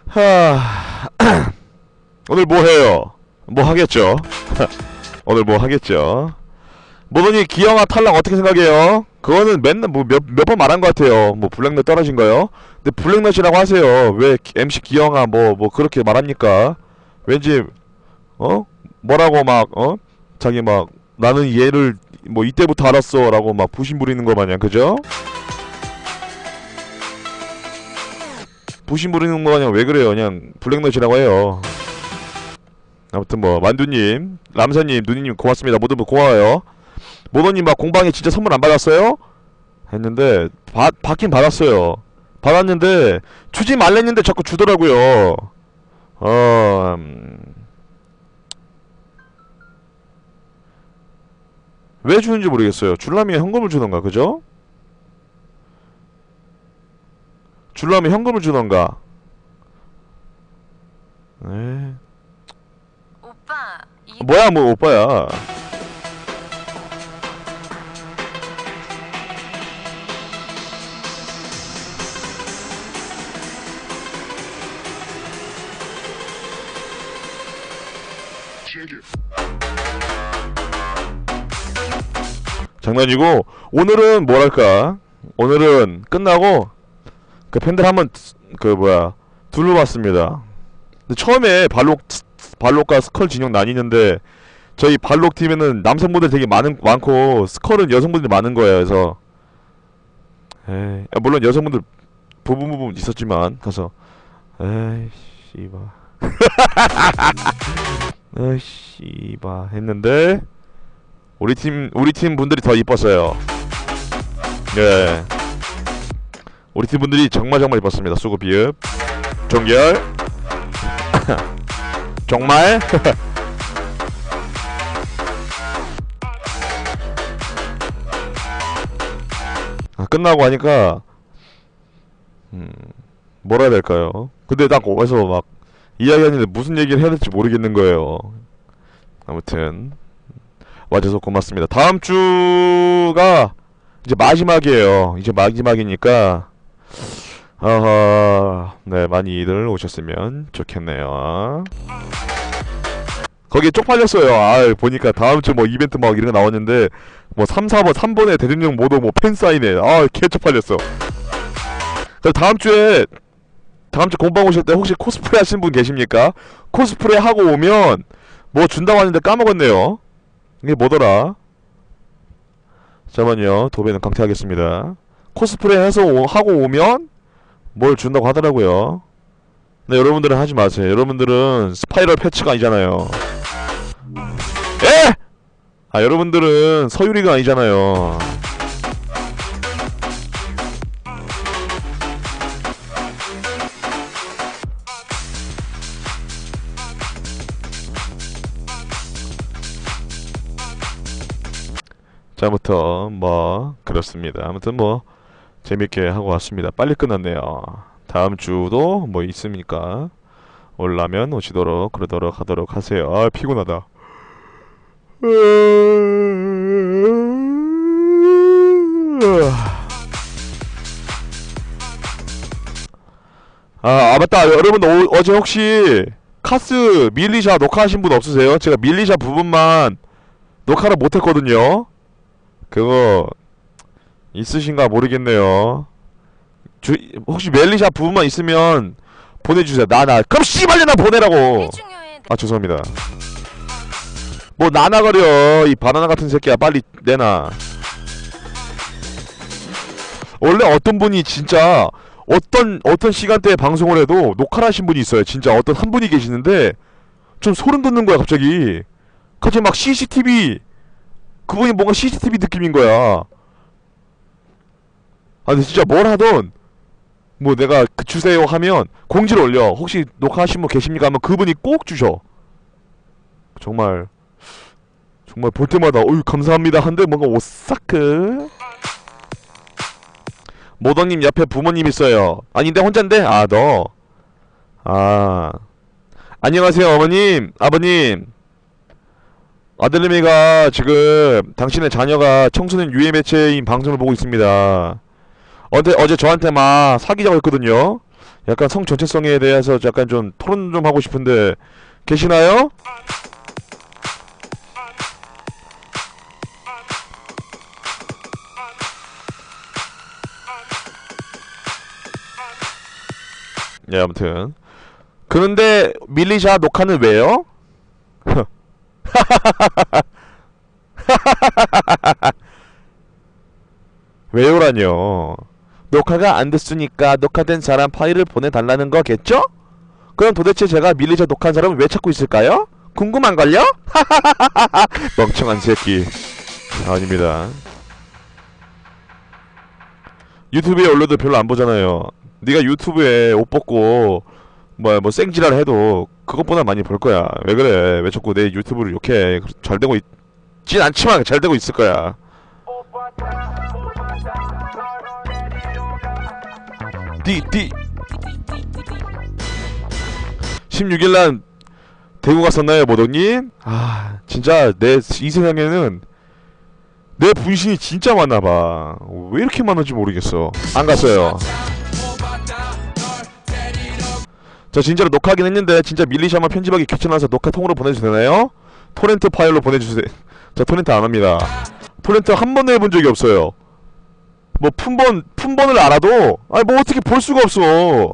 하... 오늘 뭐 해요? 뭐 하겠죠? 오늘 뭐 하겠죠? 모더니 기영아 탈락 어떻게 생각해요? 그거는 맨날 뭐 몇 번 말한 것 같아요. 뭐 블랙넛 떨어진 거요? 근데 블랙넛이라고 하세요. 왜 MC 기영아 뭐 그렇게 말합니까? 왠지 뭐라고 막 자기 막 나는 얘를 뭐 이때부터 알았어 라고 막 부심 부리는 거 마냥, 그죠? 부심 부리는 거 마냥 왜 그래요? 그냥 블랙넛이라고 해요. 아무튼 뭐 만두님, 람사님, 누니님 고맙습니다. 모두 고마워요. 모더님 막 공방에 진짜 선물 안 받았어요? 했는데 받긴 받았어요. 받았는데 주지 말랬는데 자꾸 주더라고요. 왜 주는지 모르겠어요. 줄라면 현금을 주던가, 그죠? 줄라면 현금을 주던가. 에. 오빠 뭐야 뭐 오빠야. 장난이고, 오늘은 뭐랄까, 오늘은 끝나고 그 팬들 한번 둘러봤습니다. 근데 처음에 발록과 스컬 진영 나뉘는데 저희 발록 팀에는 남성분들 되게 많고 스컬은 여성분들이 많은 거예요. 그래서 물론 여성분들 부분 있었지만 가서 에이 씨발 에이 씨발 했는데 우리 팀 분들이 더 이뻤어요. 예. 우리 팀 분들이 정말 이뻤습니다. 수고 비읍 종결 정말 끝나고 하니까 뭐라 해야 될까요? 근데 딱 거기서 막 이야기하는데 무슨 얘기를 해야 될지 모르겠는 거예요. 아무튼 와줘서 고맙습니다. 다음 주가 이제 마지막이에요. 이제 마지막이니까 네, 많이들 오셨으면 좋겠네요. 거기에 쪽팔렸어요. 보니까 다음 주 뭐 이벤트 막 이런 거 나왔는데 뭐 3, 4번 3번에 대통령 모두 뭐 팬사인회 개 쪽팔렸어. 그래서 다음 주 공방 오실 때 혹시 코스프레 하신 분 계십니까? 코스프레 하고 오면 뭐 준다고 하는데 까먹었네요. 이게 뭐더라? 잠깐만요. 도배는 강퇴하겠습니다. 코스프레 해서 하고 오면 뭘 준다고 하더라고요. 근데 여러분들은 하지 마세요. 여러분들은 스파이럴 패치가 아니잖아요. 에? 여러분들은 서유리가 아니잖아요. 자, 아무튼 뭐 그렇습니다. 아무튼 뭐 재밌게 하고 왔습니다. 빨리 끝났네요. 다음 주도 뭐 있습니까? 올라면 오시도록 그러도록 하도록 하세요. 피곤하다. 맞다. 여러분 어제 혹시 카스 밀리샤 녹화하신 분 없으세요? 제가 밀리샤 부분만 녹화를 못했거든요. 그거 있으신가 모르겠네요. 혹시 멜리샤 부분만 있으면 보내주세요. 그럼 씨발려나 보내라고. 죄송합니다. 뭐 나나거려 이 바나나 같은 새끼야. 빨리 내놔. 원래 어떤 분이 진짜 어떤 시간대에 방송을 해도 녹화를 하신 분이 있어요. 진짜 어떤 한 분이 계시는데 좀 소름 돋는 거야. 갑자기 막 CCTV, 그분이 뭔가 CCTV 느낌인 거야. 근데 진짜 뭘 하던 뭐 내가 주세요 하면 공지를 올려. 혹시 녹화하신 분 계십니까 하면 그분이 꼭 주셔. 정말 볼 때마다 어유 감사합니다 한데 뭔가 오싹해. 모더님 옆에 부모님 있어요. 아닌데 혼잔데? 너. 안녕하세요 어머님, 아버님. 아들내미가 지금 당신의 자녀가 청소년 유해 매체인 방송을 보고 있습니다. 어제 저한테 막 사귀자고 했거든요. 약간 성 전체성에 대해서 약간 좀 토론 좀 하고 싶은데 계시나요? 예, 아무튼 그런데 밀리샤 녹화는 왜요? 왜요라뇨. 녹화가 안 됐으니까 녹화된 사람 파일을 보내달라는 거겠죠? 그럼 도대체 제가 밀리샤 녹화한 사람을 왜 찾고 있을까요? 궁금한걸요? 멍청한 새끼. 아닙니다. 유튜브에 올려도 별로 안 보잖아요. 네가 유튜브에 옷 벗고 뭐 생지랄 해도 그것보다 많이 볼 거야. 왜 그래? 왜 자꾸 내 유튜브를 욕해? 잘 되고 있진 않지만 잘 되고 있을 거야. D 16일날 대구 갔었나요, 모덕님? 아, 진짜 내 이 세상에는 내 분신이 진짜 많나봐. 왜 이렇게 많은지 모르겠어. 안 갔어요. 저 진짜로 녹화하긴 했는데 진짜 밀리샤만 편집하기 귀찮아서 녹화통으로 보내주셔도 되나요? 토렌트 파일로 보내주세요. 저 토렌트 안합니다. 토렌트 한 번도 해본 적이 없어요. 뭐 품번을 알아도 아니 뭐 어떻게 볼 수가 없어.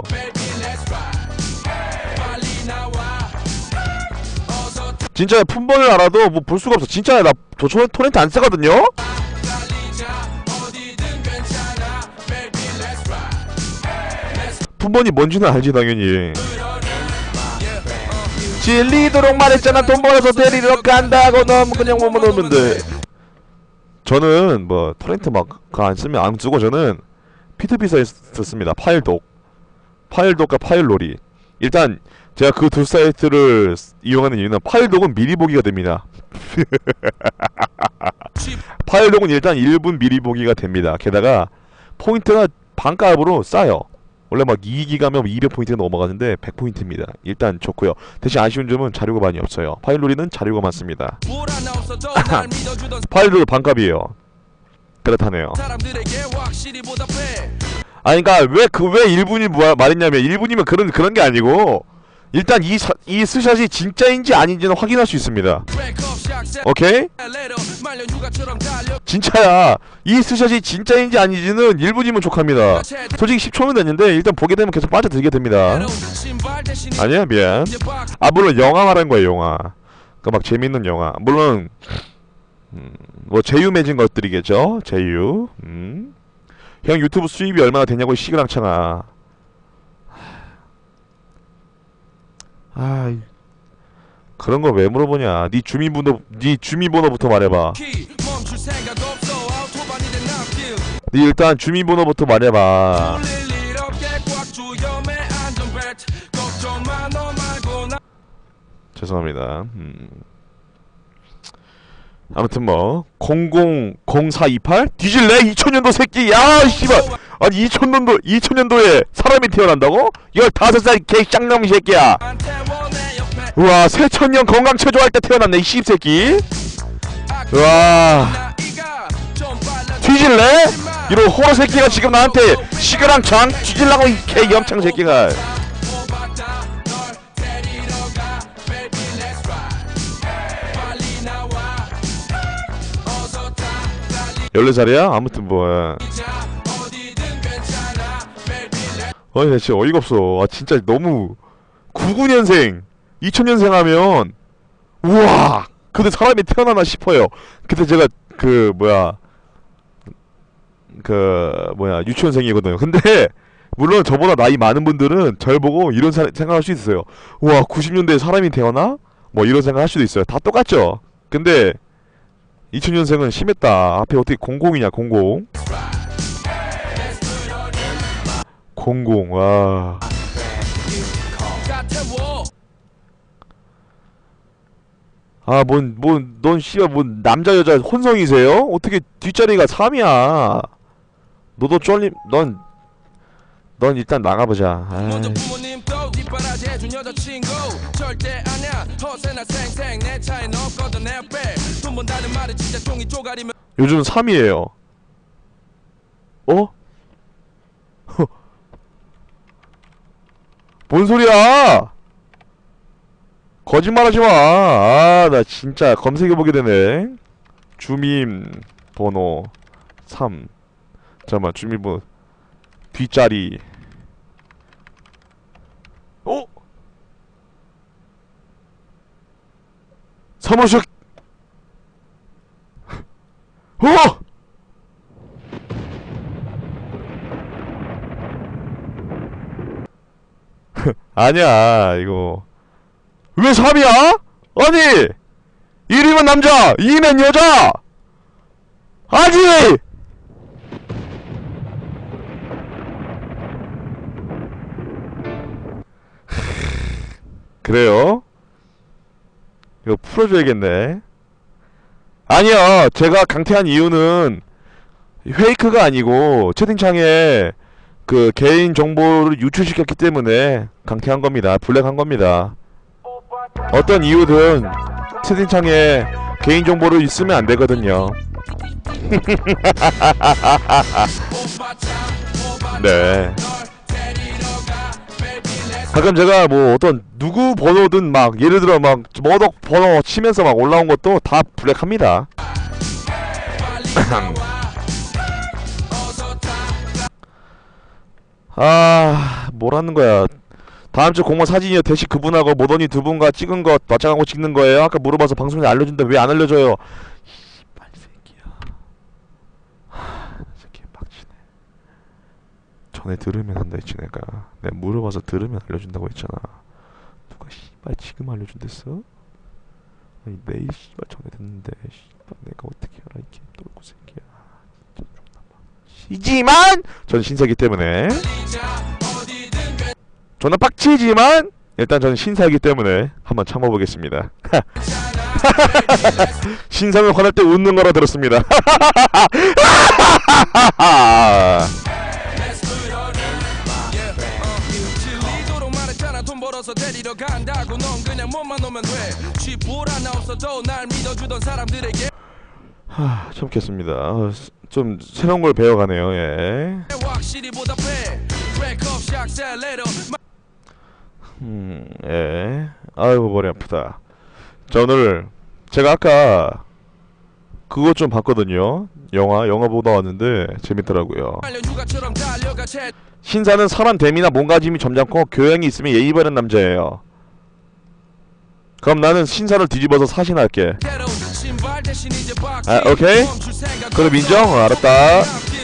진짜 품번을 알아도 뭐 볼 수가 없어. 진짜 나 토렌트 안 쓰거든요? 품번이 뭔지는 알지 당연히. 질리도록 말했잖아. 돈 벌어서 데리러 간다고. 너무 그냥 못 오면 돼. 저는 뭐 토렌트 막 그거 안 쓰면 안 쓰고 저는 P2P 썼습니다. 파일독과 파일놀이. 일단 제가 그 두 사이트를 이용하는 이유는 파일독은 미리 보기가 됩니다. 파일독은 일단 1분 미리 보기가 됩니다. 게다가 포인트가 반값으로 싸요. 원래 막 2기가면 200포인트가 넘어가는데 100포인트입니다. 일단 좋고요. 대신 아쉬운 점은 자료가 많이 없어요. 파일놀이는 자료가 많습니다. 파일놀이 반값이에요. 그렇다네요. 아니 그니까 왜 1분이 말했냐면 1분이면 그런 게 아니고 일단 이 스샷이 진짜인지 아닌지는 확인할 수 있습니다. 오케이? 진짜야. 이 스샷이 진짜인지 아닌지는 1분이면 족합니다. 솔직히 10초면 됐는데 일단 보게 되면 계속 빠져들게 됩니다. 아니야 미안. 아 물론 영화 말한 거야 영화. 그 막 재밌는 영화. 물론 뭐 제휴 맺은 것들이겠죠. 제휴. 형 유튜브 수입이 얼마나 되냐고 시그랑창아. 아 그런 거 왜 물어보냐. 네 주민번호부터 말해봐. 네 일단 주민번호부터 말해봐. 죄송합니다. 아무튼 뭐 000428 뒤질래 2000년도 새끼. 야 씨발. 아니 2000년도에 사람이 태어난다고? 15살 개 쌍놈이 새끼야. 우와 새천년 건강 체조할 때 태어났네 이 씹새끼. 우와 뒤질래? 이런 호러 새끼가 지금 나한테 시그랑창 뒤질라고 이 개 염창 새끼가. 열네 살이야? 아무튼 뭐 아니 나 진짜 어이가 없어. 아 진짜 너무 99년생 2000년생 하면 우와 근데 사람이 태어나나 싶어요. 그때 제가 그 유치원생이거든요. 근데 물론 저보다 나이 많은 분들은 절 보고 이런 생각할 수 있어요. 우와 90년대에 사람이 태어나? 뭐 이런 생각 할 수도 있어요. 다 똑같죠? 근데 2000년생은 심했다. 앞에 어떻게 00이냐 00 00 와 아, 넌 씨발 남자 여자 혼성이세요? 어떻게 뒷자리가 3이야? 너도 쫄림, 넌 일단 나가보자. 요즘 3이에요. 어? 뭔 소리야? 거짓말하지 마. 아, 나 진짜 검색해보게 되네. 주민번호 3. 잠깐만, 주민번호 뒷자리. 어? 사무실. 어? 아니야, 이거. 왜 3이야? 아니! 1이면 남자, 2면 여자! 아니! 그래요? 이거 풀어줘야겠네. 아니요, 제가 강퇴한 이유는 페이크가 아니고 채팅창에 그 개인 정보를 유출시켰기 때문에 강퇴한 겁니다. 블랙한 겁니다. 어떤 이유든 채팅창에 개인 정보를 쓰면 안 되거든요. 네. 가끔 제가 뭐 어떤 누구 번호든 막 예를 들어 막 머덕 번호 치면서 막 올라온 것도 다 블랙합니다. 아, 뭐라는 거야. 다음 주 공모 사진이요. 대시 그분하고 모더니 두 분과 찍은 거 맞짱하고 찍는 거예요. 아까 물어봐서 방송에 알려준다. 왜 안 알려줘요? 이발 새끼야. 새끼 빡치네. 전에 들으면 한다 했지 내가. 내가 물어봐서 들으면 알려준다고 했잖아. 누가 씨발 지금 알려준댔어? 아니 내일 씨발 전에 듣는데 씨발 내가 어떻게 알아 이 개똘고 새끼야. 진짜 존나 막. 시지만 전 신세기 때문에. 저는 빡치지만 일단 저는 신사이기 때문에 한번 참아보겠습니다. 신사는 화날 때 웃는 거라 들었습니다. 참겠습니다. 좀 새로운 걸 배워가네요. 예. 예. 아이고 머리 아프다. 자, 오늘 제가 아까 그거 좀 봤거든요. 영화 보다 왔는데 재밌더라고요. 신사는 사람 대미나 몸가짐이 점잖고 교양이 있으면 예의 바른 남자예요. 그럼 나는 신사를 뒤집어서 사신할게. 아, 오케이? 그럼 인정? 알았다.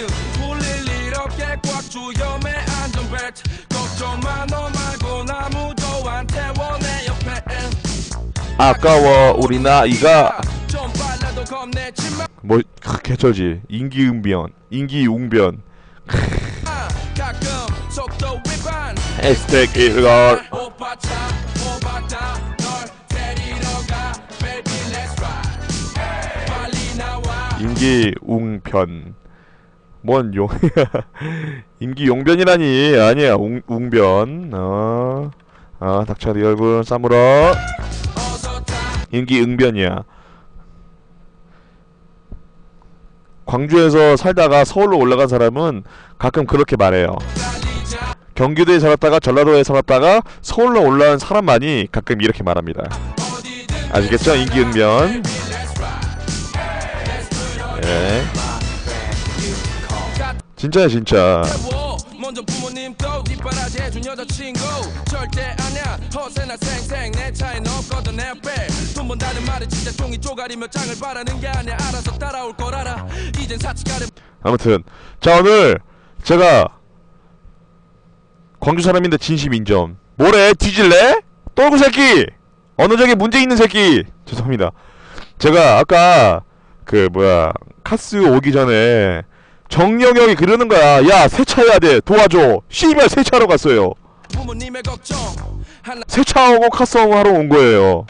아까워 우리 나이가 뭐 개쩔지. 인기웅변 에스텍 일걸 인기웅변 뭔 용 인기용변이라니. 아니야 웅변. 닥쳐 네 얼굴 싸물어. 인기응변이야. 광주에서 살다가 서울로 올라간 사람은 가끔 그렇게 말해요. 경기도에 살았다가 전라도에 살았다가 서울로 올라온 사람만이 가끔 이렇게 말합니다. 아시겠죠? 인기응변. 예. 진짜야 진짜. 먼저 부모님도 뒷바라지 해준 여자친구 절대 아냐 허세나 생생 내 차엔 없거든 내 앞에 돈 번다는 말은 진짜 종이 쪼가리며 장을 바라는 게 아니야. 알아서 따라올 걸 알아. 이젠 사치가를. 아무튼 자, 오늘 제가 광주 사람인데 진심 인정. 뭐래 뒤질래? 똘구 새끼. 어느 저기 문제 있는 새끼. 죄송합니다. 제가 아까 그 뭐야 카스 오기 전에 정영영이 그러는 거야. 야 세차해야 돼 도와줘. 씨발 세차하러 갔어요. 세차하고 카스하고 하러 온 거예요.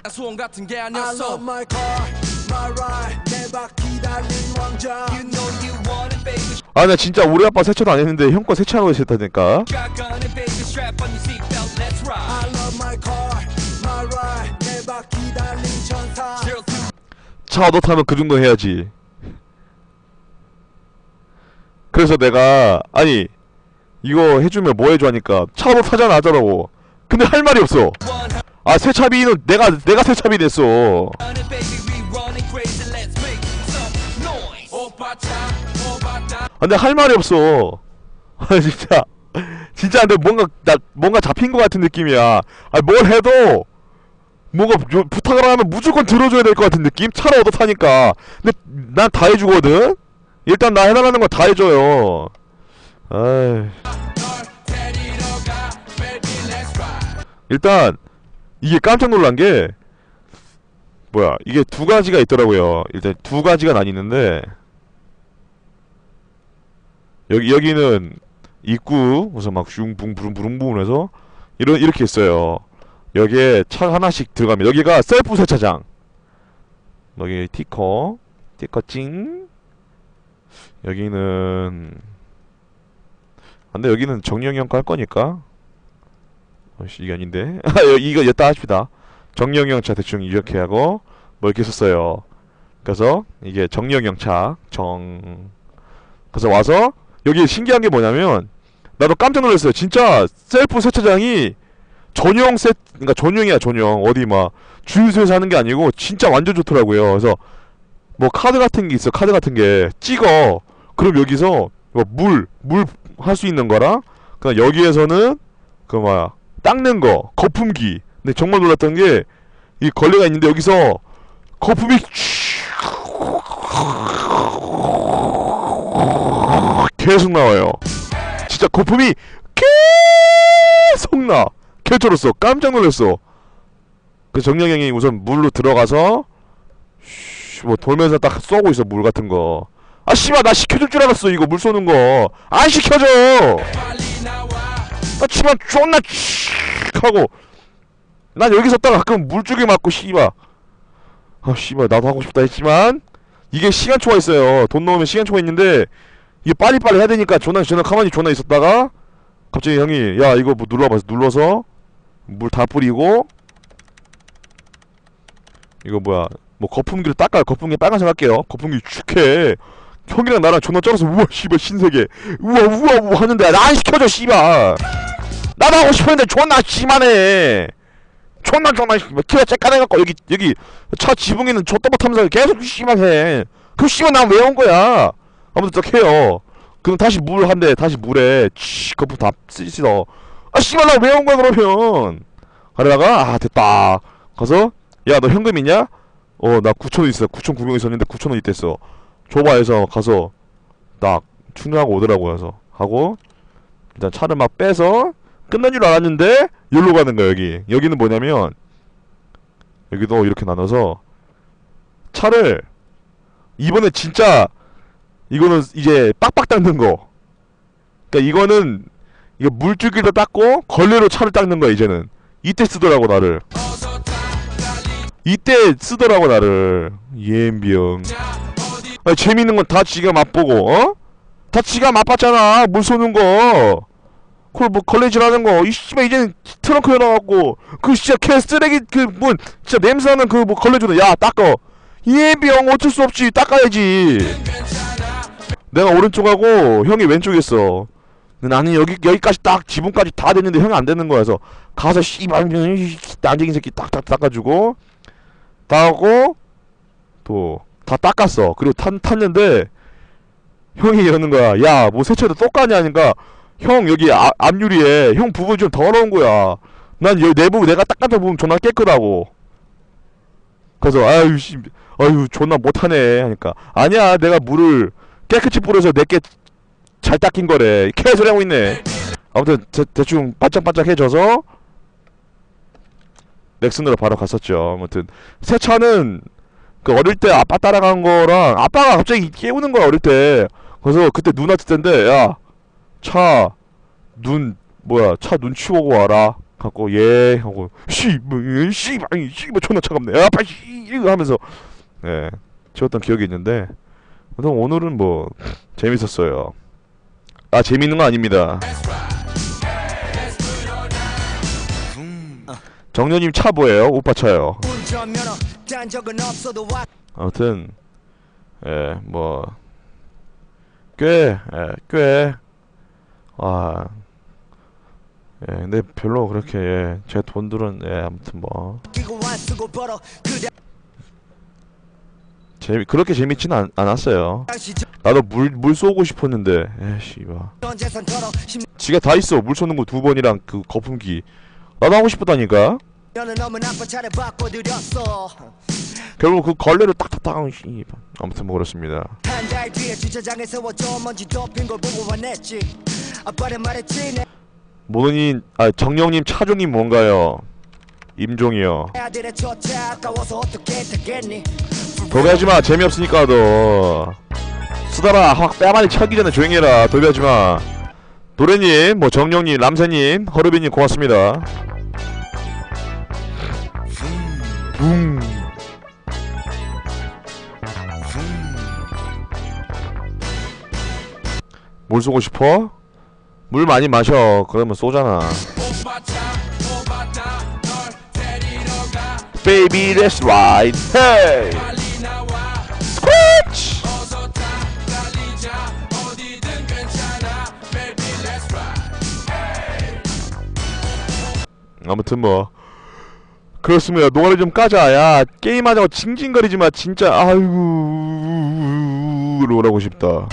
아, 나 진짜 우리 아빠 세차도 안 했는데 형 거 세차하고 계셨다니까. 차 너 타면 그 정도 해야지. 그래서 내가 아니 이거 해주면 뭐 해줘 하니까 차 너 타잖아 하더라고. 근데 할 말이 없어. 아 세차비는 내가 세차비 냈어. 근데 할 말이 없어. 아 진짜 근데 뭔가 잡힌 것 같은 느낌이야. 아 뭘 해도 뭔가 부탁을 하면 무조건 들어줘야 될 것 같은 느낌? 차를 얻어 타니까. 근데 난 다 해주거든. 일단 나 해달라는 거 다 해줘요. 아이. 일단 이게 깜짝 놀란 게 뭐야 이게 두 가지가 있더라고요. 일단 두 가지가 나뉘는데 여기는 입구 우선 막 슝붕 부릉부릉 해서 이렇게 있어요. 여기에 차 하나씩 들어가면 여기가 셀프 세차장. 여기 티커 찡. 여기는 근데 여기는 정령형 깔 거니까 이게 아닌데 이거 여따 하십시다. 정령형 차 대충 이렇게 하고 뭐 이렇게 썼어요. 그래서 이게 정령형 차 그래서 와서 여기 신기한 게 뭐냐면 나도 깜짝 놀랐어요. 진짜 셀프 세차장이 그러니까 전용이야 전용. 어디 막 주유소에서 하는 게 아니고 진짜 완전 좋더라고요. 그래서 뭐 카드 같은 게 있어. 카드 같은 게 찍어. 그럼 여기서 뭐 물 할 수 있는 거랑 그다음 여기에서는 그 뭐야 닦는 거 거품기. 근데 정말 놀랐던 게 이 걸레가 있는데 여기서 거품이 계속 나와요. 진짜 거품이 계속 나. 개쩔었어. 깜짝 놀랐어. 그 정령형이 우선 물로 들어가서 뭐 돌면서 딱 쏘고 있어. 물 같은 거. 아 씨발 나 시켜줄 줄 알았어. 이거 물 쏘는 거 안 시켜줘. 나 치면 존나 하고 난 여기서 따라 가끔 물줄기 맞고 씨발. 아 씨발 나도 하고 싶다 했지만 이게 시간초가 있어요. 돈 넣으면 시간초가 있는데 이게 빨리빨리 해야 되니까 저는 가만히 있었다가 갑자기 형이 야 이거 뭐 눌러봐. 눌러서 물 다 뿌리고 이거 뭐야 뭐 거품기를 닦아요. 거품기 빨간색 할게요. 거품기 축해. 형이랑 나랑 존나 쩔어서 우와 씨발 신세계 우와 하는데 나 안 시켜줘 씨발. 나도 하고 싶었는데 존나 심하네. 존나 씨발 키가 째까내갖고 여기 차 지붕에는 좆도못하면서 계속 심하게. 그럼 씨발 난 왜 온 거야. 아무튼 딱 해요. 그럼 다시 물 한대. 다시 물에 거품 다 씻어. 아 씨발 나 왜 온 거야 그러면. 그러다가 아 됐다. 가서 야 너 현금 있냐? 나 9,000원 있어. 9,900원 있었는데 9,000원 있댔어. 줘봐 해서 가서 딱 충전하고 오더라고. 해서 하고 일단 차를 막 빼서 끝난 줄 알았는데 여기로 가는 거야. 여기는 뭐냐면 여기도 이렇게 나눠서 차를 이번에 진짜 이거는 이제 빡빡 닦는 거. 그러니까 이거는 이거 물줄기도 닦고 걸레로 차를 닦는 거야. 이제는 이때 쓰더라고 나를. EMB형. 아니, 재밌는 건 다 지가 맛보고 다 지가 맛봤잖아. 물 쏘는 거. 그걸 뭐 걸레질하는 거. 이 씨발 이제는 트렁크 열어갖고 그 진짜 개 쓰레기 그 뭐 진짜 냄새나는 그 뭐 걸레주는 야 닦어. EMB형 어쩔 수 없지 닦아야지. 내가 오른쪽하고 형이 왼쪽에 있어. 나는 여기까지 딱 지붕까지 다 됐는데 형이 안 되는 거야. 그래서 가서 씨발 난쟁이 새끼 딱딱 닦아주고 다 하고 또 다 닦았어. 그리고 탔는데 형이 이러는 거야. 야 뭐 세차도 똑같냐 하니까 형 여기 앞유리에 형 부분 좀 더러운 거야. 난 여기 내부 내가 닦았던 부분 존나 깨끗하고. 그래서 아유 존나 못하네 하니까 아니야 내가 물을 깨끗이 뿌려서 내게 잘 닦인 거래. 개소리 하고 있네. 아무튼 대충 반짝반짝 해줘서 넥슨으로 바로 갔었죠. 아무튼 세차는 그 어릴 때 아빠 따라간 거랑 아빠가 갑자기 깨우는 거야 어릴 때. 그래서 그때 눈 왔을 텐데 야 차 눈 치우고 와라. 갖고 예 하고 씨발 존나 차갑네. 야 빨리 하면서 예 치웠던 기억이 있는데 오늘은 뭐 재밌었어요. 아 재밌는 거 아닙니다. 정녀님 차 뭐예요? 오빠 차요. 아무튼 뭐 꽤 예, 근데 별로 그렇게 예, 제 돈들은 예, 아무튼 뭐 그렇게 재밌진 않았어요. 나도 물 쏘고 싶었는데 에이씨 봐. 지가 다 있어. 물 쏘는 거 2번이랑 그 거품기. 나도 하고 싶었다니까. 결국 그 걸레를 딱딱딱 아무튼 뭐 그렇습니다. 모노님 정령님 차종님 뭔가요? 임종이요. 도배하지마. 재미없으니까 너 쓰다라 확 뺨안에 차기 전에 조용히 해라. 도배하지마. 노래님 뭐 정령님 람새님 허르비님 고맙습니다. 물 쏘고 싶어? 물 많이 마셔. 그러면 쏘잖아. Baby, that's right. Hey. Scratch. 아무튼 뭐 그렇습니다. 노가리 좀 까자. 야 게임하자고 징징거리지마. 진짜 아이고 놀라고 싶다.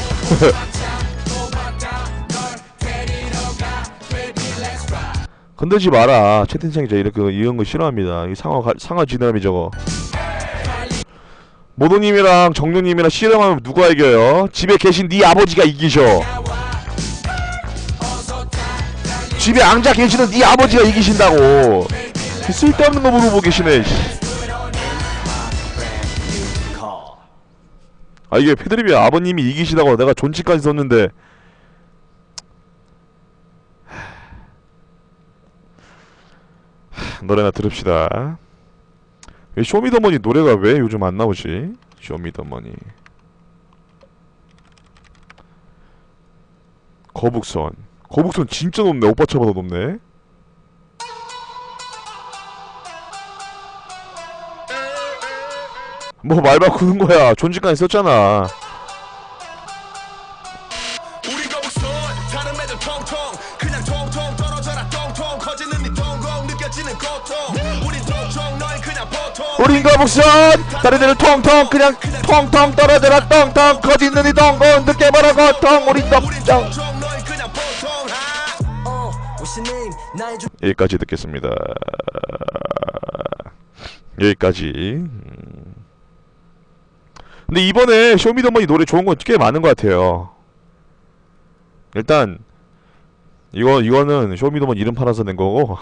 건들지 마라. 채팅창이 이렇게 이런 거 싫어합니다. 이 상어 지느러미 저거. 모도님이랑 정룡님이랑 씨름하면 누가 이겨요? 집에 계신 네 아버지가 이기셔. 집에 앉아 계시는 네 아버지가 이기신다고. 쓸데없는 거 물어보고 계시네. 아 이게 패드립이 아버님이 이기시다고 내가 존치까지 썼는데. 노래나 들읍시다. 쇼미더머니 노래가 왜 요즘 안 나오지? 쇼미더머니 거북선 진짜 높네. 오빠 차보다 높네. 뭐 말 바꾸는 거야. 존직까지 썼잖아. 우리 거북선 다른 애들 통통 그냥 통통 떨어져라 통통 커지는 네 통공 느껴지는 고통 우린 통통 너희 그냥 보통 우린 거북선 다른 애들 통통 그냥 통통 떨어져라 통통 커지는 네 통공 느껴봐라 고통 우린 통통 너희 그냥 보통 여기까지 듣겠습니다. 여기까지. 근데 이번에 쇼미더머니 노래 좋은 건 꽤 많은 것 같아요. 일단 이거는 쇼미더머니 이름 팔아서 낸 거고.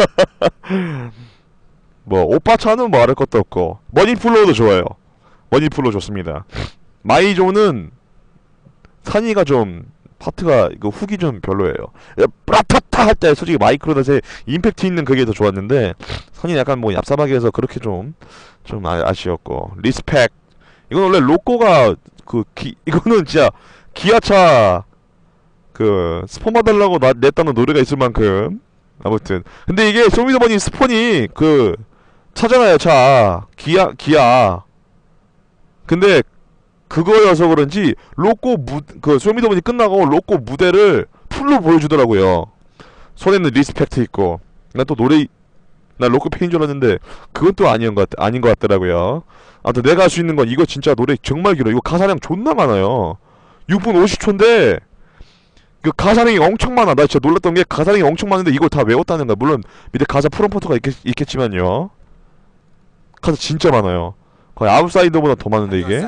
뭐 오빠 차는 뭐 말할 것도 없고 머니플로우도 좋아요. 머니플로우 좋습니다. 마이조는 산이가 좀 파트가 이거 훅이 좀 별로예요. 뿌라타타 할 때 솔직히 마이크로넛에 임팩트 있는 그게 더 좋았는데 산이 약간 뭐 얍삽하게 해서 그렇게 좀 아쉬웠고. 리스펙 이건 원래 로꼬가 이거는 진짜 기아차 스폰 받으려고 냈다는 노래가 있을 만큼. 아무튼 근데 이게 쇼미더머니 스폰이 차잖아요. 차 기아 근데 그거여서 그런지 쇼미더머니 끝나고 로꼬 무대를 풀로 보여주더라고요. 손에는 리스펙트 있고. 나 로꼬 팬인 줄 알았는데 그건 또 아닌 것 같더라고요. 아무튼 내가 할 수 있는 건 이거 진짜 노래 정말 길어. 이거 가사량 존나 많아요. 6분 50초인데 그 가사량이 엄청 많아. 나 진짜 놀랐던 게 가사량이 엄청 많은데 이걸 다 외웠다는 거야. 물론 밑에 가사 프롬프트가 있겠지만요. 가사 진짜 많아요. 거의 아웃사이더보다 더 많은데 이게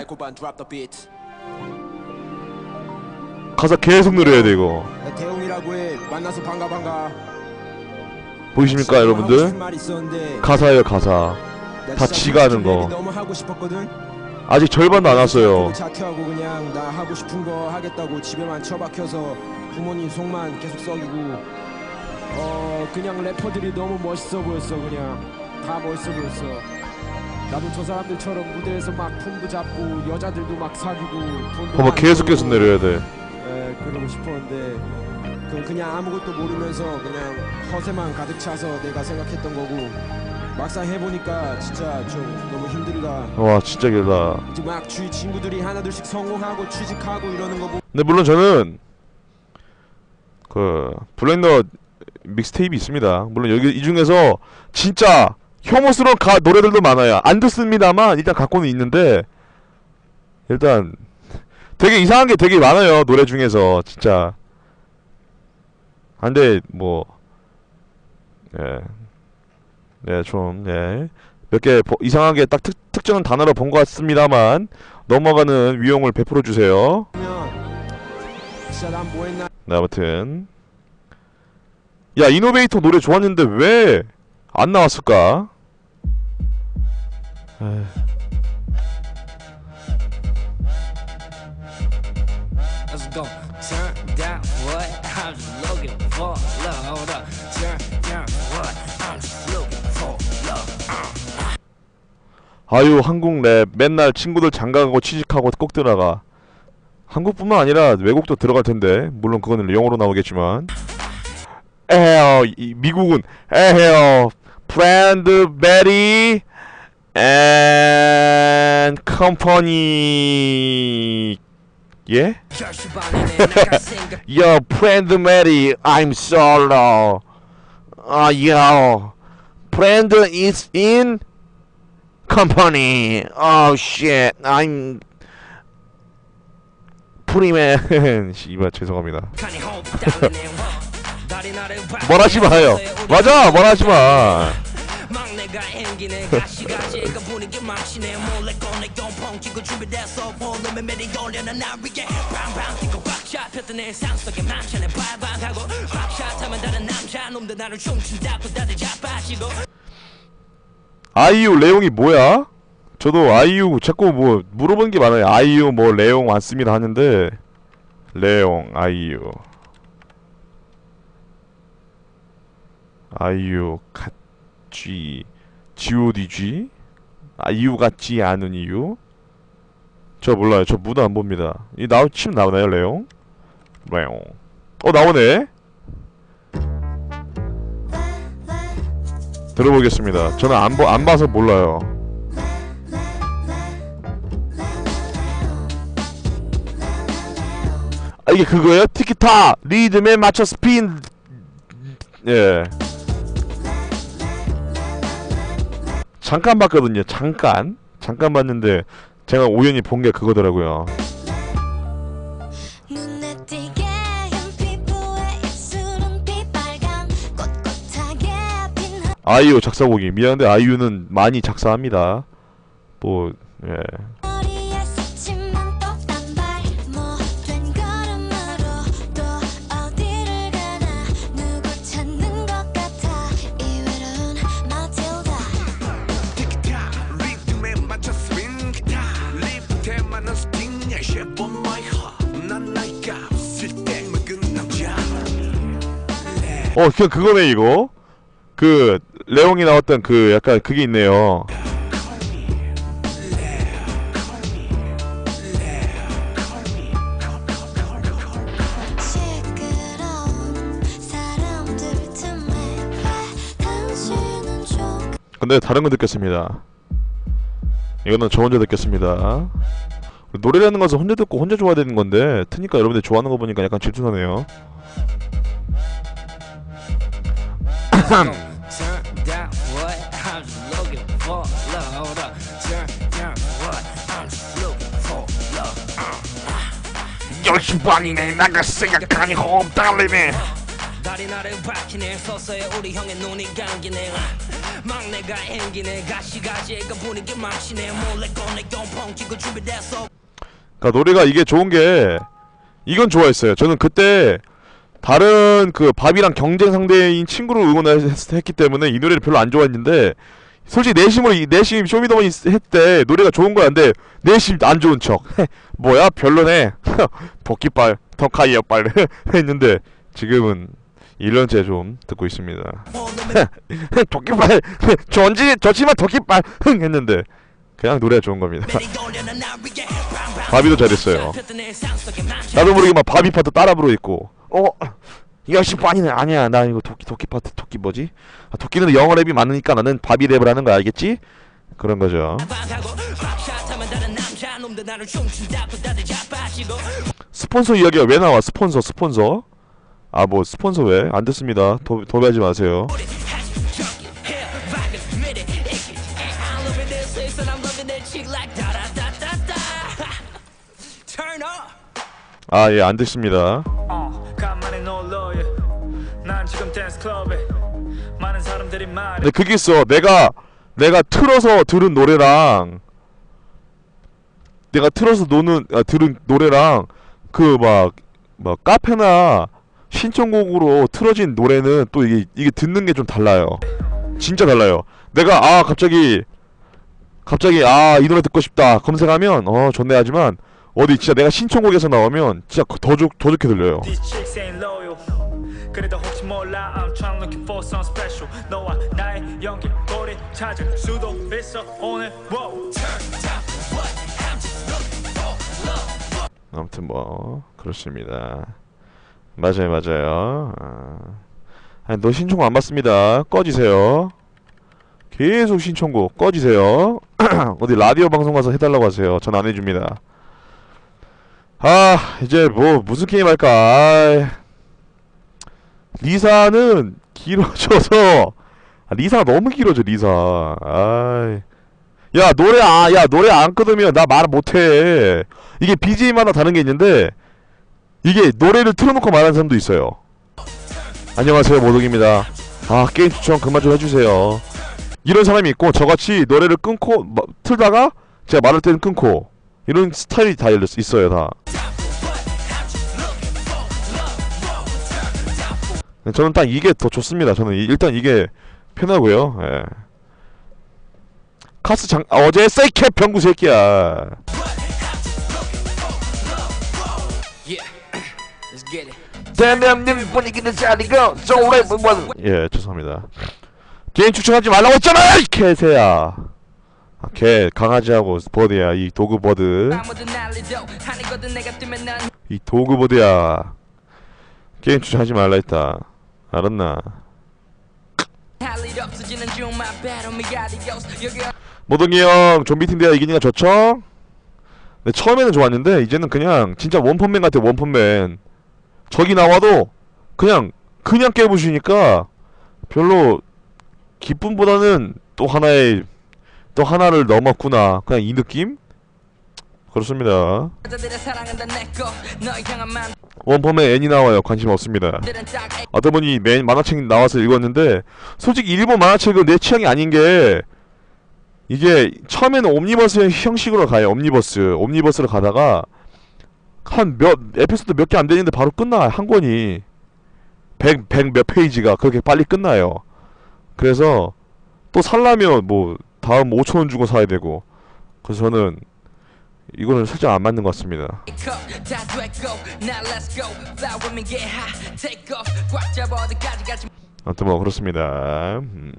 가사 계속 늘어야 돼 이거. 대웅이라고 해. 만나서 반가. 보이십니까 여러분들? 가사예요 가사. 다 지가 하는 거. 아직 절반도 안 왔어요. 자퇴하고 그냥 나 하고 싶은 거 하겠다고 집에만 처박혀서 부모님 속만 계속 썩이고 그냥 래퍼들이 너무 멋있어 보였어. 그냥 다 멋있어 보였어. 나도 저 사람들처럼 무대에서 막 폼도 잡고 여자들도 막 사귀고 돈도 계속 내려야 돼. 그러고 싶었는데 그냥 아무것도 모르면서 그냥 허세만 가득 차서 내가 생각했던 거고 막상 해보니까 진짜 좀 너무 힘들다. 와 진짜 길다. 이제 막 주위 친구들이 하나둘씩 성공하고 취직하고 이러는 거 보고. 근데 물론 저는 블랙넛 믹스테이프 있습니다. 물론 여기 이 중에서 진짜 혐오스러운 노래들도 많아요. 안 듣습니다만 일단 갖고는 있는데 일단 되게 이상한 게 되게 많아요. 노래 중에서 진짜. 근데 뭐 예. 네, 좀 예. 몇 개 이상하게 딱 특정한 단어로 본 것 같습니다만 넘어가는 위용을 베풀어 주세요. 진짜 난 뭐했나. 네, 아무튼 야, 이노베이터 노래 좋았는데 왜 안 나왔을까? 에이. Let's go. Turn down what I'm just looking for love. Turn down what I'm just looking for love. 아유, 한국 랩 맨날 친구들 장가가고 취직하고 꼭 들어가. 한국뿐만 아니라 외국도 들어갈 텐데 물론 그거는 영어로 나오겠지만. 에헤어, 미국은 에헤어, 브랜드 베리 앤 컴퍼니. 예? Yo, friend Mary, I'm solo. Yo, friend is in company. Oh shit, I'm 프리맨. 씨발 죄송합니다. 뭘 하지 마요. 맞아, 뭘 하지 마. 막내가 행기네 가시가시가 분위기 망치네 몰래 꺼내 용펑키고 준비됐어 volume 매리 올려는 날 위해 팡팡 뛰고 꽉샷 폈던 내 상속에 망치네 발광하고 꽉샷 하면 다른 남자 놈들 나를 춤춘다고 다들 자빠지고. 아이유 레옹이 뭐야? 저도 아이유 자꾸 뭐 물어보는 게 많아요. 아이유 뭐 레옹 왔습니다 하는데 레옹 아이유 G G.O.D.G 이유 같지 않은 이유? 저 몰라요. 저 무도 안 봅니다. 이 치면 나오나요, 레옹? 레옹. 나오네. 들어보겠습니다. 저는 안 봐서 몰라요. 이게 그거예요? 티키타 리듬에 맞춰 스핀. 예. 잠깐 봤거든요. 잠깐 봤는데 제가 우연히 본 게 그거더라고요. 아이유 작사곡이 미안한데 아이유는 많이 작사합니다. 뭐 예. 그냥 그거네 이거. 그 레옹이 나왔던 그 약간 그게 있네요. 근데 다른 거 듣겠습니다. 이거는 저 혼자 듣겠습니다. 노래라는 것은 혼자 듣고 혼자 좋아야 되는 건데 트니까 여러분들 좋아하는 거 보니까 약간 질투나네요. 열심히 반이네 나가 생각하니 호흡 달리네. 다리 나를 박히네 서서히 우리 형의 눈이 감기네. 막내가 행기네 가시가시가 분위기 망치네 몰래 꺼내 용펑키고 준비됐어. 그러니까 노래가 이게 좋은 게 이건 좋아했어요. 저는 그때 다른 그 밥이랑 경쟁 상대인 친구를 응원했기 때문에 이 노래를 별로 안 좋아했는데 솔직히 내심 쇼미더머니 했대 노래가 좋은 거야. 근데 내심 안 좋은 척 뭐야 별로네 도끼빨 덕하이어빨 했는데 지금은 1년째 좀 듣고 있습니다. 도끼빨 좋지만 도끼빨 했는데 그냥 노래가 좋은 겁니다. 바비도 잘했어요. 나도 모르게 막 바비 파트 따라 부르고 있고. 역시 빠니네. 아니야 나 이거 도끼 파트 도끼 뭐지? 도끼는 영어 랩이 많으니까 나는 바비 랩을 하는 거 알겠지? 그런 거죠. 스폰서 이야기가 왜 나와? 스폰서 아 뭐 스폰서 왜? 안 됐습니다. 도배하지 마세요. 아 예 안 됐습니다. 간만에 놀러요. 난 지금 댄스 클럽에 많은 사람들이 말해. 근데 그게 있어. 내가 틀어서 들은 노래랑 내가 틀어서 들은 노래랑 그 막 카페나 신청곡으로 틀어진 노래는 또 이게 듣는 게 좀 달라요. 진짜 달라요. 내가 갑자기 이 노래 듣고 싶다 검색하면 좋네 하지만 어디 진짜 내가 신청곡에서 나오면 진짜 더 좋게 들려요. These chicks ain't loyal. 그래도 혹시 몰라 I'm trying looking for some special. 너와 나의 연기 꼬리 찾을 수도 있어 오늘. Wow. 아무튼 뭐 그렇습니다. 맞아요. 아니 너 신청곡 안 받습니다. 꺼지세요. 계속 신청곡 꺼지세요. 어디 라디오 방송 가서 해달라고 하세요. 전 안 해줍니다. 이제 뭐 무슨 게임 할까? 리사는 길어져서 리사가 너무 길어져 리사. 야 노래 안 끊으면 나 말 못해. 이게 BGM마다 다른 게 있는데 이게 노래를 틀어놓고 말하는 사람도 있어요. 안녕하세요 모독입니다. 게임 추천 그만 좀 해주세요. 이런 사람이 있고 저같이 노래를 끊고 틀다가 제가 말할 때는 끊고 이런 스타일이 다 있어요 다. 저는 딱 이게 더 좋습니다. 저는 일단 이게 편하고요. 예. 카스 어제 세이캡 병구 새끼야. 대한민국 분위기는 잘리고 예 죄송합니다. 개인 추천하지 말라고 했잖아 이 개새야. 개 강아지하고 버드야 이 도구 버드. 이 도구 버드야. 개인 추천하지 말라 했다. 알았나? 모동이 형 좀비팀 대야 이기니까 좋죠? 근데 처음에는 좋았는데 이제는 그냥 진짜 원펀맨 같아 원펀맨. 적이 나와도 그냥 깨부시니까 별로 기쁨보다는 또 하나를 넘었구나 그냥 이 느낌? 그렇습니다. 원펀맨 애니 나와요. 관심 없습니다. 어떤 분이 만화책 나와서 읽었는데 솔직히 일본 만화책은 내 취향이 아닌 게 이게 처음에는 옴니버스 형식으로 가요. 옴니버스로 가다가 한 에피소드 몇 개 안 되는데 바로 끝나. 한 권이 100 몇 페이지가 그렇게 빨리 끝나요. 그래서 또 살려면 뭐 다음 5,000원 주고 사야 되고 그래서 저는 이거는 살짝 안 맞는 것 같습니다. 아무튼 뭐 그렇습니다.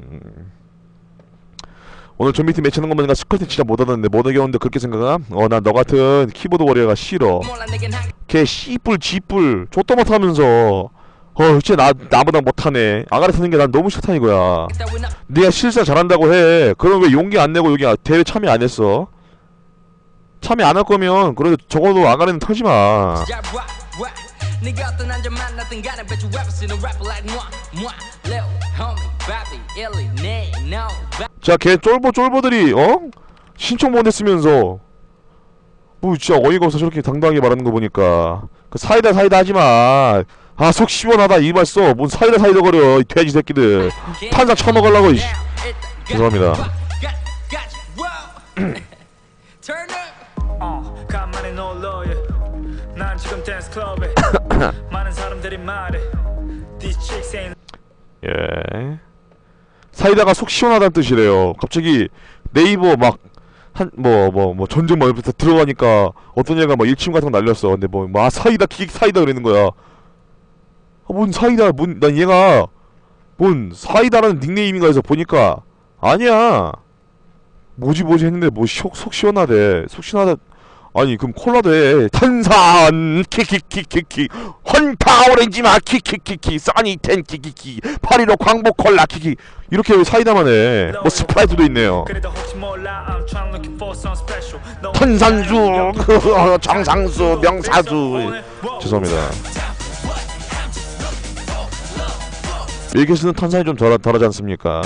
오늘 좀비팀 매치하는 거 보니까 스쿼트 진짜 못하던데 못 이겼는데 그렇게 생각함? 난 너 같은 키보드 워리어가 싫어. 걔 씨뿔 지뿔 족도 못하면서 진짜 나보다 못하네. 아가리 쓰는 게 난 너무 싫다 이거야. 네가 실사 잘한다고 해. 그럼 왜 용기 안 내고 여기 대회 참여 안 했어? 참여 안 할 거면 그래도 적어도 아가리는 털지 마. 자, 걔 쫄보들이 신청 보냈으면서 뭐 진짜 어이가 없어 저렇게 당당하게 말하는 거 보니까 그 사이다 하지 마. 속 시원하다 이발 써. 뭔 사이다 거려 이 돼지 새끼들. 탄산 처먹으려고 이씨. 죄송합니다. 간만에 놀러요. 난 지금 댄스 클럽에 많은 사람들이 말해. These chicks ain't. 예. 사이다가 속 시원하다는 뜻이래요. 갑자기 네이버 막 전쟁 뭐 옆에서 들어가니까 어떤 애가 막 일침 같은 거 날렸어. 근데 사이다 사이다 그러는 거야. 뭔 사이다 난 얘가 뭔 사이다라는 닉네임인가 해서 보니까 아니야. 뭐지 했는데 속 시원하대. 속 시원하다. 아니 그럼 콜라도 해. 탄산 키키키키키 헌파 오렌지 맛 키키키키 써니텐 키키키 815 광복 콜라 키키 이렇게 왜 사이다만 해. 뭐 스프라이트도 있네요. 탄산수 정상수 명사수. 죄송합니다. 밀키스는 탄산이 좀 덜하지 않습니까?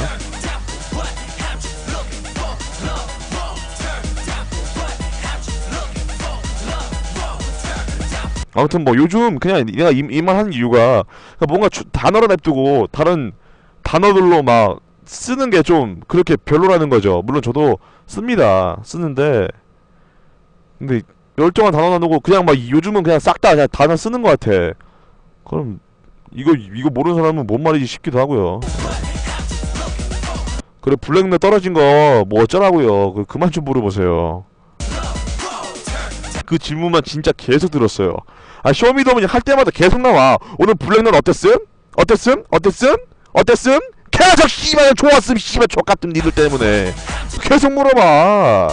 아무튼 뭐 요즘 그냥 내가 이 말 하는 이유가 뭔가 단어를 냅두고 다른 단어들로 막 쓰는 게 좀 그렇게 별로라는 거죠. 물론 저도 씁니다. 쓰는데 근데 열정한 단어 나누고 그냥 막 요즘은 그냥 싹 다 그냥 단어 쓰는 것 같아. 그럼 이거 모르는 사람은 뭔 말이지 싶기도 하고요. 그래 블랙넷 떨어진 거 뭐 어쩌라고요. 그만 좀 물어보세요. 그 질문만 진짜 계속 들었어요. 아 쇼미더머니 할 때마다 계속 나와. 오늘 블랙넛 어땠음? 어땠음? 어땠음? 어땠음? 계속 씨발 좋았음 씨발 족같은 니들 때문에 계속 물어봐.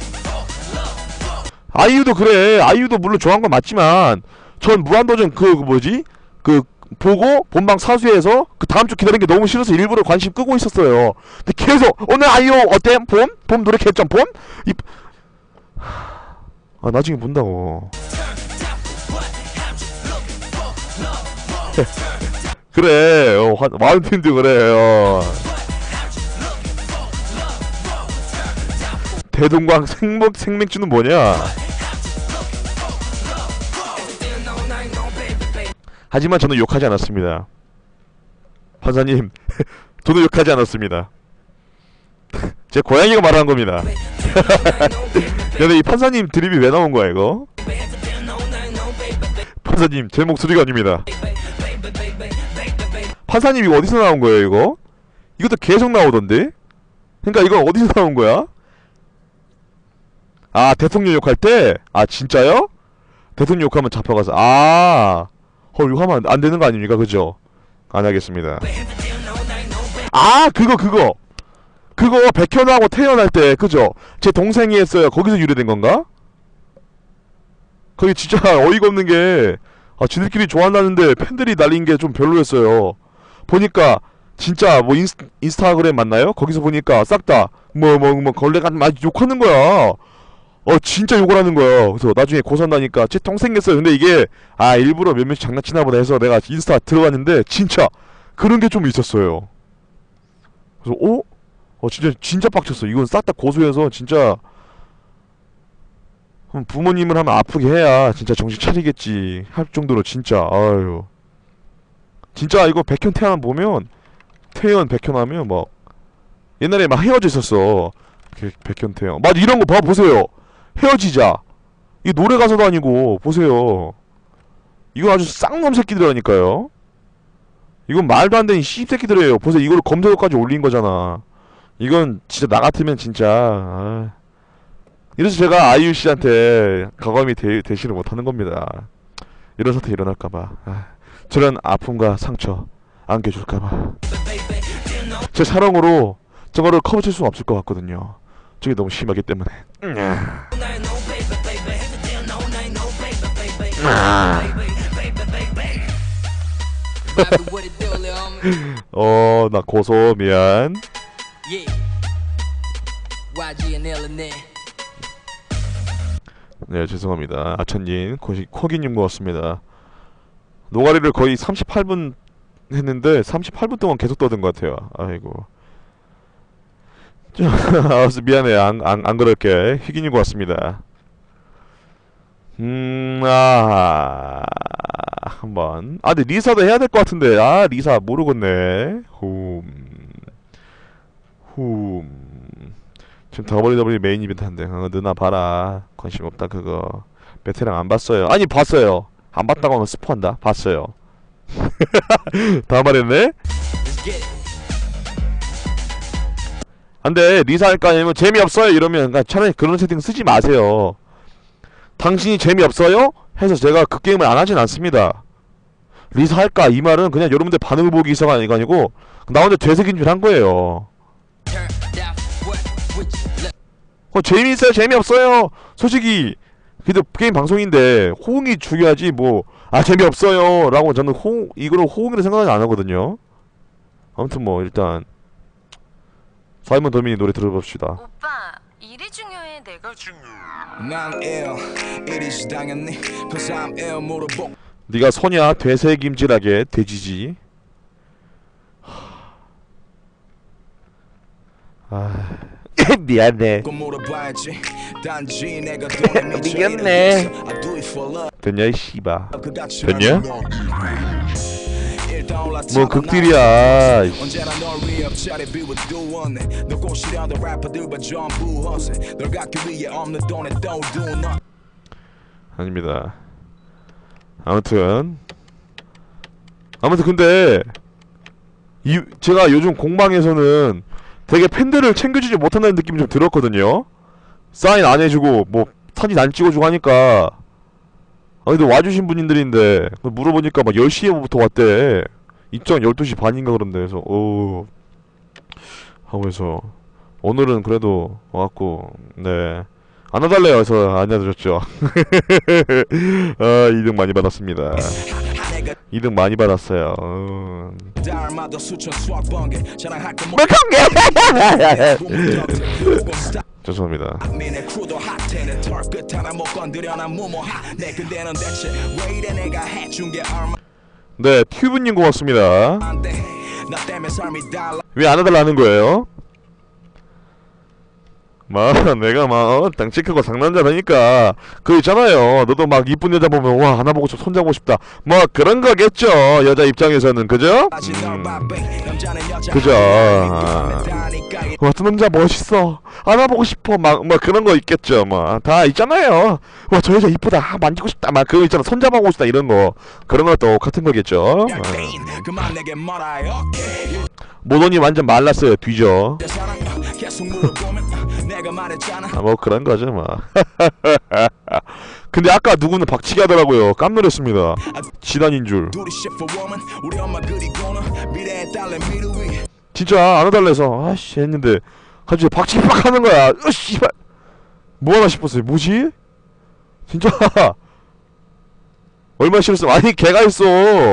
아이유도 그래. 아이유도 물론 좋아한 건 맞지만 전 무한도전 그 뭐지? 그 보고 본방 사수해서 그 다음 주 기다리는 게 너무 싫어서 일부러 관심 끄고 있었어요. 근데 계속 오늘 아이유 어때? 봄? 봄 노래 개점 봄? 아 나중에 본다고. 그래 마운틴도 그래. 대동강 생맥주는 뭐냐. 하지만 저는 욕하지 않았습니다. 판사님 저는 욕하지 않았습니다. 제 고양이가 말한 겁니다. 근데 이 판사님 드립이 왜 나온 거야 이거? 판사님 제 목소리가 아닙니다. 판사님 이거 어디서 나온 거예요 이거? 이것도 계속 나오던데? 그러니까 이건 어디서 나온 거야? 아 대통령 욕할 때? 아 진짜요? 대통령 욕하면 잡혀가서 욕하면 안 되는 거 아닙니까 그죠? 안 하겠습니다. 아 그거 백현하고 태연할 때 그죠? 제 동생이 했어요. 거기서 유래된 건가? 거기 진짜 어이가 없는 게 지들끼리 좋아한다는데 팬들이 날린 게 좀 별로였어요. 보니까 진짜 뭐 인스타그램 맞나요? 거기서 보니까 싹 다 걸레가 막 욕하는 거야. 진짜 욕을 하는 거야. 그래서 나중에 고소 나니까 제 동생 했어요. 근데 이게 일부러 몇몇이 장난치나 보다 해서 내가 인스타 들어갔는데 진짜 그런 게 좀 있었어요. 그래서 진짜 빡쳤어. 이건 싹 다 고소해서 진짜 부모님을 하면 아프게 해야 진짜 정신 차리겠지 할 정도로 진짜 아유 진짜 이거 백현 태연 보면 태연 백현 하면 막 옛날에 막 헤어져 있었어. 백현 태연 맞아 이런 거 보세요. 헤어지자 이 노래 가사도 아니고 보세요. 이건 아주 쌍놈 새끼들이라니까요. 이건 말도 안 되는 씹새끼들이에요. 보세요 이걸 검색어까지 올린 거잖아. 이건 진짜 나 같으면 진짜 이래서 제가 아이유 씨한테 과감히 대시를 못하는 겁니다. 이런 사태 일어날까봐. 저런 아픔과 상처 안겨줄까봐. 제 사랑으로 저거를 커버칠 수는 없을 것 같거든요. 저게 너무 심하기 때문에. 나 고소 미안. 네 죄송합니다. 아천님 코기님 고맙습니다. 노가리를 거의 38분 했는데 38분 동안 계속 떠든 것 같아요. 아이고 알았어 미안해. 안 그럴게. 희기님 고맙습니다. 한번 근데 리사도 해야 될 것 같은데 리사 모르겠네. 지금 WWE 메인 이벤트 한대. 누나 봐라. 관심 없다 그거. 베테랑 안 봤어요. 아니 봤어요. 안 봤다고 하면 스포한다. 봤어요. 다 말했네. 안돼 리사 할까 아니면 재미없어요 이러면 그러니까 차라리 그런 세팅 쓰지 마세요. 당신이 재미없어요? 해서 제가 그 게임을 안 하진 않습니다. 리사 할까 이 말은 그냥 여러분들 반응을 보기 위해서가 아니고 나 혼자 되새긴 줄 한 거예요. 재미있어요 재미없어요 솔직히 그래도 게임 방송인데 호응이 중요하지 뭐 재미없어요 라고 저는 이거를 호응이라 생각은 안 하거든요. 아무튼 뭐 일단 사이먼 더미니 노래 들어봅시다. 오빠 일이 중요해 내가 네가 소냐 되새김질하게 돼지지. 미안해. 미안해. 됐냐 이 씨바. 됐냐? 뭐 극딜이야. 아닙니다. 아무튼 근데 제가 요즘 공방에서는 되게 팬들을 챙겨주지 못한다는 느낌이 좀 들었거든요. 사인 안 해주고 뭐 사진 안 찍어주고 하니까. 근데 와주신 분들인데 물어보니까 막 10시에부터 왔대. 입장 12시 반인가 그런데. 그래서 하고 해서 오늘은 그래도 와갖고 네 안아달래요 해서 안아드렸죠. 2등 많이 받았습니다. 2등 많이 받았어요. 죄송합니다. 네, 튜브님 고맙습니다. 왜 안아달라는 거예요? 내가 당직하고 상남자라니까. 그거 있잖아요. 너도 막 이쁜 여자 보면 와 안아보고 싶 손잡고 싶다. 뭐 그런 거겠죠. 여자 입장에서는 그죠? 그죠. 와 저 남자 멋있어. 안아보고 싶어. 막 그런 거 있겠죠. 뭐 다 있잖아요. 와 저 여자 이쁘다. 만지고 싶다. 막 그거 있잖아. 손잡아보고 싶다 이런 거. 그런 거 똑같은 거겠죠. 모돈이 완전 말랐어요. 뒤져. 뭐 그런 거죠 뭐. 근데 아까 누구는 박치기 하더라고요. 깜놀했습니다. 지단인 줄. 진짜 안아달래서 아씨 했는데 갑자기 박치기 빡 하는 거야. 씨발 뭐하나 싶었어요. 뭐지? 진짜 얼마나 싫었어. 아니 걔가 했어.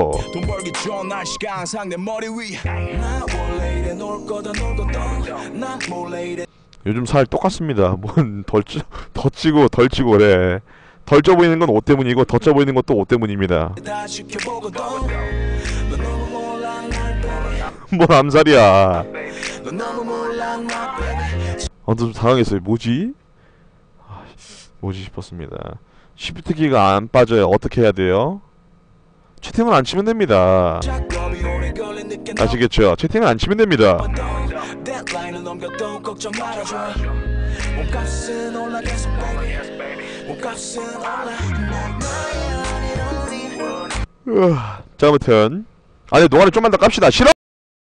요즘 살 똑같습니다. 뭔 더 찌고 덜 찌고 그래. 덜 쪄 보이는 건 옷 때문이고 더 쪄 보이는 것도 옷 때문입니다. 뭔 암살이야. 좀 당황했어요. 뭐지? 뭐지 싶었습니다. 시프트 키가 안 빠져요. 어떻게 해야 돼요? 채팅은 안 치면 됩니다. 아시겠죠? 채팅은 안 치면 됩니다. 자 아무튼 근데 노안을 좀만 더 깝시다. 싫어!